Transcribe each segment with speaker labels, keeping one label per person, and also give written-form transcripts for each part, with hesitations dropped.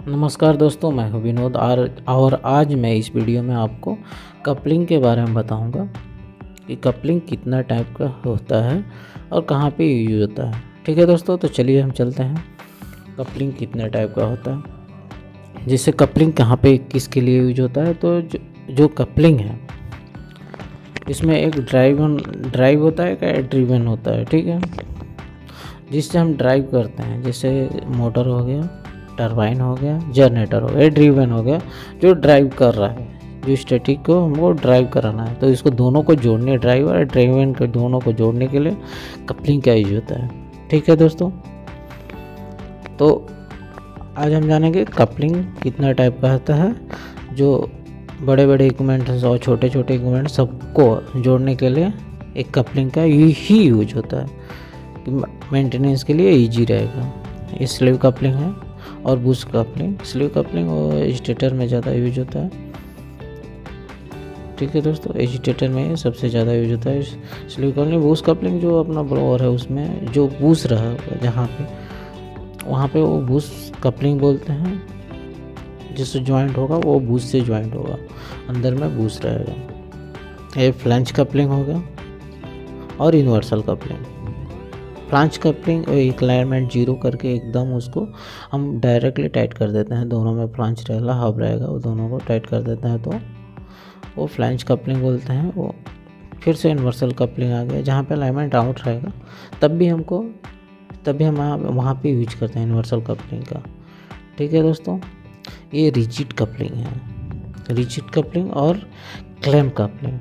Speaker 1: नमस्कार दोस्तों, मैं हूं विनोद और आज मैं इस वीडियो में आपको कपलिंग के बारे में बताऊंगा कि कपलिंग कितना टाइप का होता है और कहां पे यूज होता है। ठीक है दोस्तों, तो चलिए हम चलते हैं। कपलिंग कितने टाइप का होता है, जैसे कपलिंग कहां पे किसके लिए यूज होता है। तो जो कपलिंग है इसमें एक ड्राइव होता है, एक ड्रिवन होता है। ठीक है, जिससे हम ड्राइव करते हैं, जैसे मोटर हो गया, टरबाइन हो गया, जनरेटर हो गया, ड्रिवन हो गया, जो ड्राइव कर रहा है, जो स्टैटिक को हमको ड्राइव कराना है। तो इसको दोनों को जोड़ने, ड्राइव और ड्रिवन के दोनों को जोड़ने के लिए कपलिंग का यूज होता है। ठीक है दोस्तों, तो आज हम जानेंगे कपलिंग कितना टाइप का होता है। जो बड़े बड़े इक्विपमेंट्स और छोटे छोटे इक्विपमेंट सबको जोड़ने के लिए एक कपलिंग का ही यूज होता है कि मेंटेनेंस के लिए ईजी रहेगा। ये स्लीव कपलिंग है और बूस्ट कपलिंग। स्लीव कपलिंग और स्टेटर में ज़्यादा यूज होता है। ठीक है दोस्तों, एजिटेटर में सबसे ज़्यादा यूज होता है स्लीव कपलिंग। बूस्ट कपलिंग जो अपना ब्लोअर है उसमें जो बूस्ट रहा होगा जहाँ पे, वहाँ पे वो बूस्ट कपलिंग बोलते हैं। जिससे ज्वाइंट होगा वो बूस्ट से ज्वाइंट होगा, अंदर में बूस्ट रहेगा। ये फ्लैंज कपलिंग होगा और यूनिवर्सल कपलिंग। फ्लैंज कपलिंग एक अलाइनमेंट जीरो करके एकदम उसको हम डायरेक्टली टाइट कर देते हैं। दोनों में फ्लैंज रहेगा, हब रहेगा, वो दोनों को टाइट कर देते हैं, तो वो फ्लैंज कपलिंग बोलते हैं। वो फिर से यूनिवर्सल कपलिंग आ गया, जहाँ पे अलाइनमेंट आउट रहेगा तभी हम वहाँ पे यूज करते हैं यूनिवर्सल कपलिंग का। ठीक है दोस्तों, ये रिजिड कपलिंग है, रिजिड कपलिंग और क्लैम्प कपलिंग।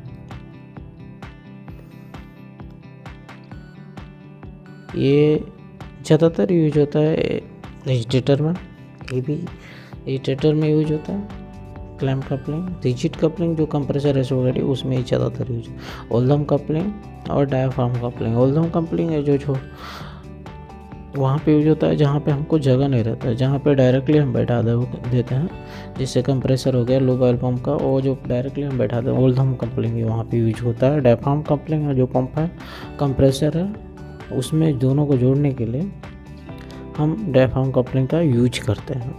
Speaker 1: ये ज़्यादातर यूज होता है एजिटेटर में, ये भी एजिटेटर में यूज होता है। क्लैम्प कपलिंग, रिजिड कपलिंग जो कंप्रेसर है वगैरह उसमें ज़्यादातर यूज। ओल्डम कपलिंग और डायाफ्राम कपलिंग। ओल्डम कपलिंग है जो वहाँ पे यूज होता है जहाँ पे हमको जगह नहीं रहता है, जहाँ पे डायरेक्टली हम बैठा देते हैं। जैसे कंप्रेसर हो गया लूब ऑयल पंप का, वो जो डायरेक्टली हम बैठा देते हैं, ओल्डम कपलिंग वहाँ पे यूज होता है। डायाफ्राम कपलिंग है जो पंप है, कंप्रेसर है, उसमें दोनों को जोड़ने के लिए हम डायाफ्राम कपलिंग का यूज करते हैं।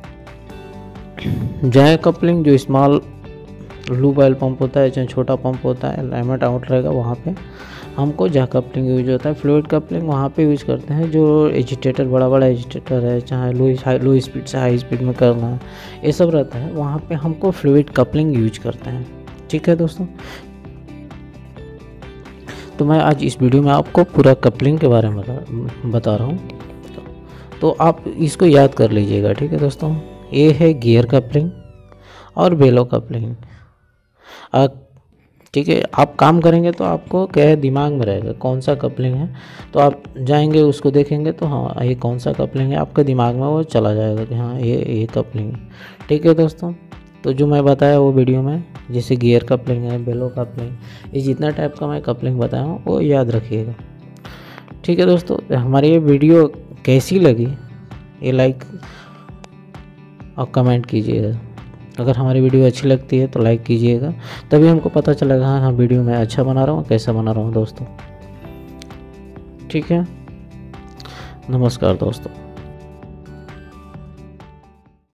Speaker 1: जाय कपलिंग जो स्मॉल लूब ऑयल पंप होता है, चाहे छोटा पंप होता है, अलाइनमेंट आउट रहेगा, वहाँ पे हमको जा कपलिंग यूज होता है। फ्लूइड कपलिंग वहाँ पे यूज करते हैं जो एजिटेटर, बड़ा एजिटेटर है, चाहे लो स्पीड से हाई स्पीड में करना है, ये सब रहता है, वहाँ पे हमको फ्लूइड कपलिंग यूज करते हैं। ठीक है दोस्तों, तो मैं आज इस वीडियो में आपको पूरा कपलिंग के बारे में बता रहा हूँ, तो आप इसको याद कर लीजिएगा। ठीक है दोस्तों, ये है गियर कपलिंग और बेलो कपलिंग। ठीक है, आप काम करेंगे तो आपको क्या है, दिमाग में रहेगा कौन सा कपलिंग है, तो आप जाएंगे उसको देखेंगे तो हाँ ये कौन सा कपलिंग है, आपके दिमाग में वो चला जाएगा कि हाँ ये कपलिंग है। ठीक है दोस्तों, तो जो मैं बताया वो वीडियो में, जैसे गियर कपलिंग है, बेलो कपलिंग, ये जितना टाइप का मैं कपलिंग बताया हूँ वो याद रखिएगा। ठीक है दोस्तों, हमारी ये वीडियो कैसी लगी ये लाइक और कमेंट कीजिएगा। अगर हमारी वीडियो अच्छी लगती है तो लाइक कीजिएगा, तभी हमको पता चलेगा हाँ वीडियो मैं अच्छा बना रहा हूँ, कैसा बना रहा हूँ दोस्तों। ठीक है, नमस्कार दोस्तों।